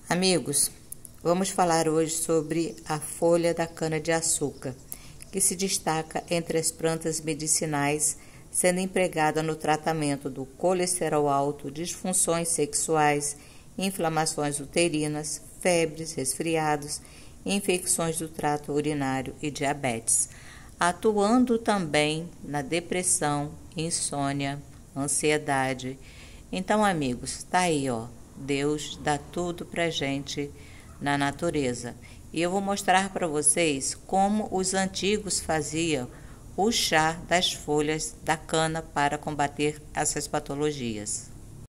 Amigos, vamos falar hoje sobre a folha da cana-de-açúcar, que se destaca entre as plantas medicinais, sendo empregada no tratamento do colesterol alto, disfunções sexuais, inflamações uterinas, febres, resfriados, infecções do trato urinário e diabetes, atuando também na depressão, insônia, ansiedade. Então, amigos, tá aí, ó. Deus dá tudo pra gente na natureza. E eu vou mostrar para vocês como os antigos faziam o chá das folhas da cana para combater essas patologias.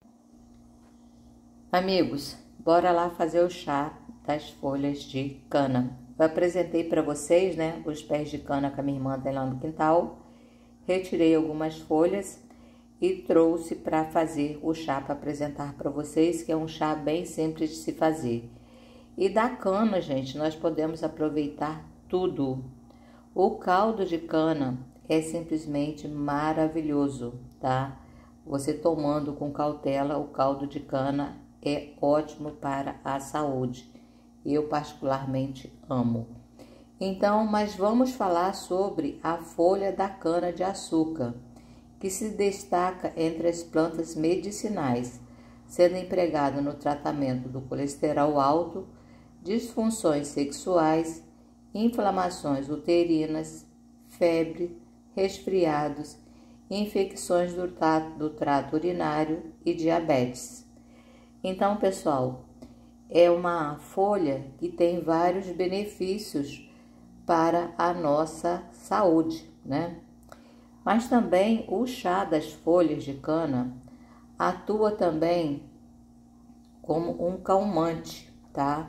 Amigos, bora lá fazer o chá das folhas de cana. Eu apresentei para vocês, né, os pés de cana que a minha irmã tem lá no quintal. Retirei algumas folhas e trouxe para fazer o chá para apresentar para vocês, que é um chá bem simples de se fazer. E da cana, gente, nós podemos aproveitar tudo. O caldo de cana é simplesmente maravilhoso, tá? Você tomando com cautela, o caldo de cana é ótimo para a saúde. Eu particularmente amo. Então, mas vamos falar sobre a folha da cana-de-açúcar, que se destaca entre as plantas medicinais, sendo empregada no tratamento do colesterol alto, disfunções sexuais, inflamações uterinas, febre, resfriados, infecções do trato urinário e diabetes. Então, pessoal, é uma folha que tem vários benefícios para a nossa saúde, né? Mas também o chá das folhas de cana atua também como um calmante, tá?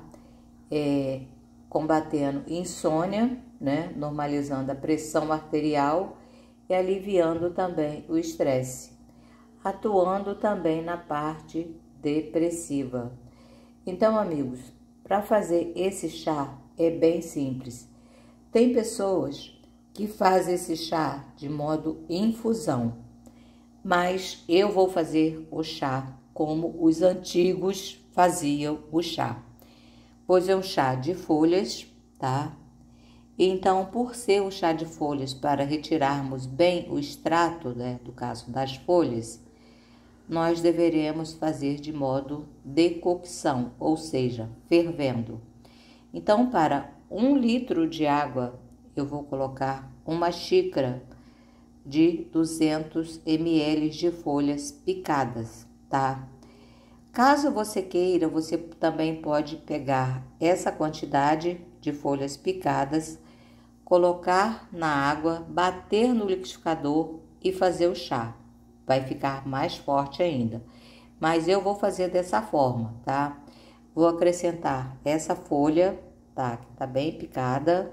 Combatendo insônia, né? Normalizando a pressão arterial e aliviando também o estresse. Atuando também na parte depressiva. Então, amigos, para fazer esse chá é bem simples. Tem pessoas que faz esse chá de modo infusão, mas eu vou fazer o chá como os antigos faziam o chá, pois é um chá de folhas, tá? Então, por ser o chá de folhas, para retirarmos bem o extrato, né, do caso das folhas, nós deveremos fazer de modo decocção, ou seja, fervendo. Então, para 1 litro de água, eu vou colocar uma xícara de 200 ml de folhas picadas, tá? Caso você queira, você também pode pegar essa quantidade de folhas picadas, colocar na água, bater no liquidificador e fazer o chá. Vai ficar mais forte ainda. Mas eu vou fazer dessa forma, tá? Vou acrescentar essa folha, tá? Que tá bem picada,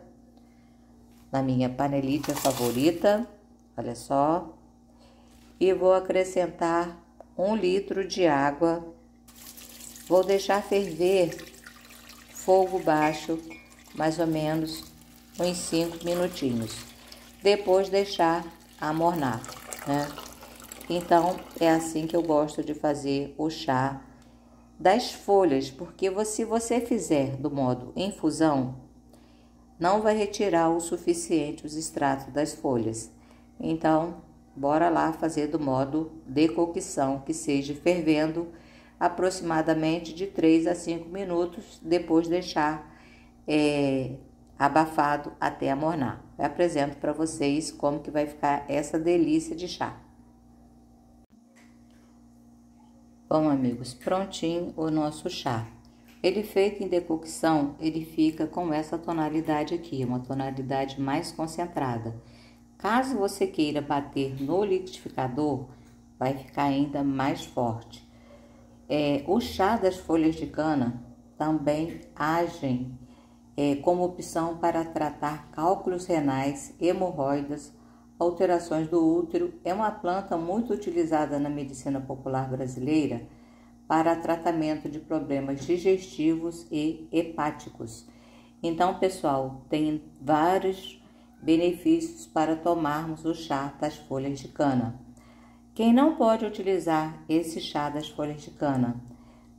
na minha panelita favorita, olha só, e vou acrescentar 1 litro de água, vou deixar ferver, fogo baixo, mais ou menos uns 5 minutinhos, depois deixar amornar, né? Então, é assim que eu gosto de fazer o chá das folhas, porque se você fizer do modo infusão, não vai retirar o suficiente os extratos das folhas. Então, bora lá fazer do modo decocção, que seja fervendo aproximadamente de 3 a 5 minutos, depois deixar abafado até amornar. Eu apresento para vocês como que vai ficar essa delícia de chá. Bom, amigos, prontinho o nosso chá. Ele feito em decocção, ele fica com essa tonalidade aqui, uma tonalidade mais concentrada. Caso você queira bater no liquidificador, vai ficar ainda mais forte. O chá das folhas de cana também agem como opção para tratar cálculos renais, hemorroidas, alterações do útero. É uma planta muito utilizada na medicina popular brasileira para tratamento de problemas digestivos e hepáticos. Então, pessoal, tem vários benefícios para tomarmos o chá das folhas de cana. Quem não pode utilizar esse chá das folhas de cana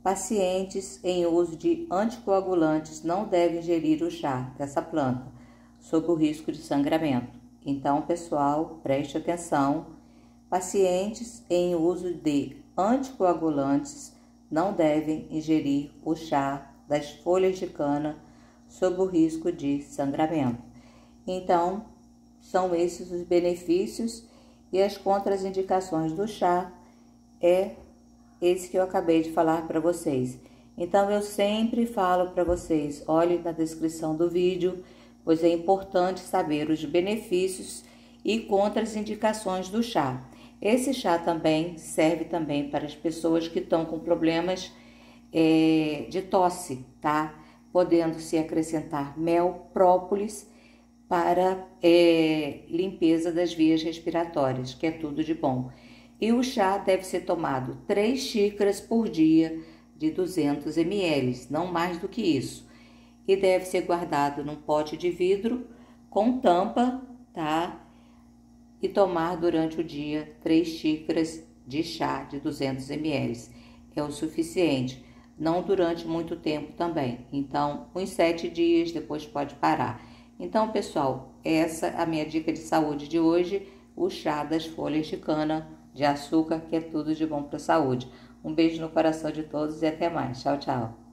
Pacientes em uso de anticoagulantes não devem ingerir o chá dessa planta, sob o risco de sangramento. Então, pessoal, preste atenção. Pacientes em uso de anticoagulantes não devem ingerir o chá das folhas de cana sob o risco de sangramento. Então, são esses os benefícios e as contraindicações do chá é esse que eu acabei de falar para vocês. Então, eu sempre falo para vocês, olhem na descrição do vídeo, pois é importante saber os benefícios e contraindicações do chá. Esse chá também serve também para as pessoas que estão com problemas de tosse, tá? Podendo-se acrescentar mel, própolis para limpeza das vias respiratórias, que é tudo de bom. E o chá deve ser tomado 3 xícaras por dia de 200 ml, não mais do que isso. E deve ser guardado num pote de vidro com tampa, tá? E tomar durante o dia 3 xícaras de chá de 200 ml. É o suficiente, não durante muito tempo também. Então, uns 7 dias, depois pode parar. Então, pessoal, essa é a minha dica de saúde de hoje, o chá das folhas de cana de açúcar, que é tudo de bom para a saúde. Um beijo no coração de todos e até mais. Tchau, tchau.